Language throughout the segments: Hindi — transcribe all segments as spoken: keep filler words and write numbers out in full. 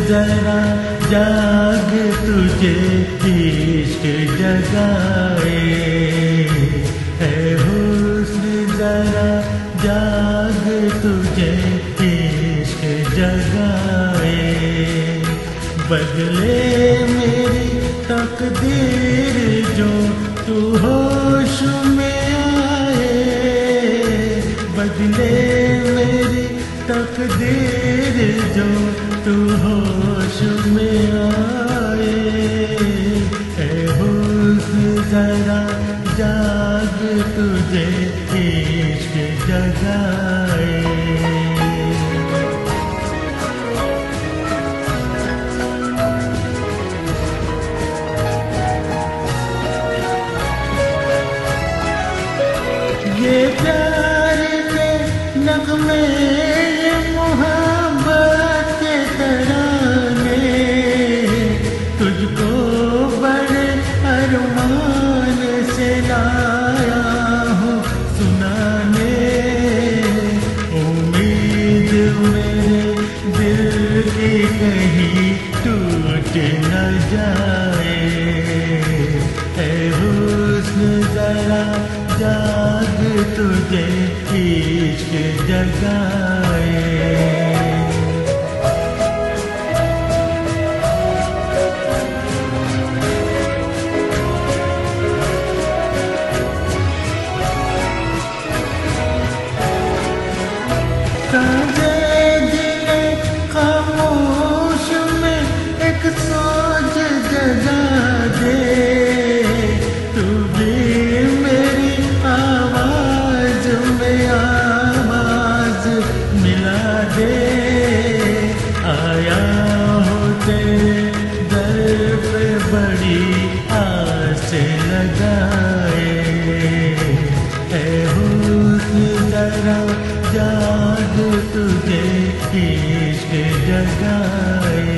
जरा जाग तुझे इश्क जगाए, है हुस्न जरा जाग तुझे इश्क जगाए। बदले मेरी तकदीर जो तू होश में आए, बदले मेरी तकदीर जो तू होश में आए। ऐ हुस्न जरा जाग तुझे इश्क जगाए। ये प्यार के नगमे, ये मोहब्बत के तराने, तुझको बड़े अरमान से लाया हूँ सुनाने। उम्मीद मेरे दिल की कहीं टूट न जाए। ऐ हुस्न जरा जाग तुझे इश्क जगाए। कांधे दिले खामोश में एक सोच जगा दे, तू भी मेरी आवाज में आवाज मिला दे। आया हो तेरे दर पे बड़ी आस लगाए। ऐ हुस्न जरा जाग तुझे इश्क जगाए।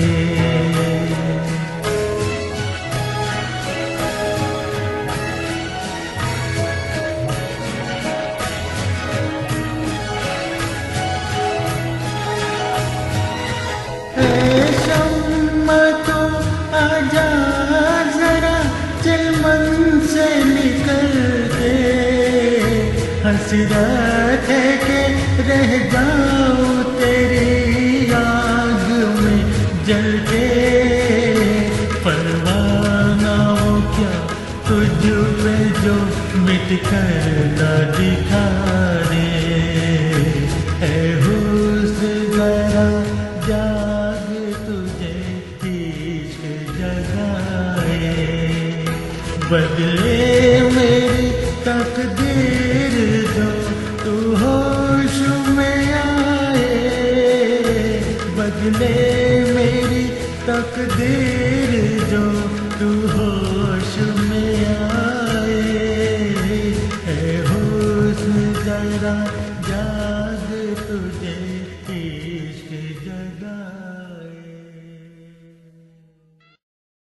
शम्मा तो आजा जरा चल मन से निकल के, हसरत है कि रह जाऊं तेरी आग में जल के। परवाना हो क्या तुझ पे जो मिट कर न दिखा दे। है हुस्न जरा जाग तुझे इश्क जगाए। बदले मेरी तकदीर जो तू होश में आए, बदले मेरी तकदीर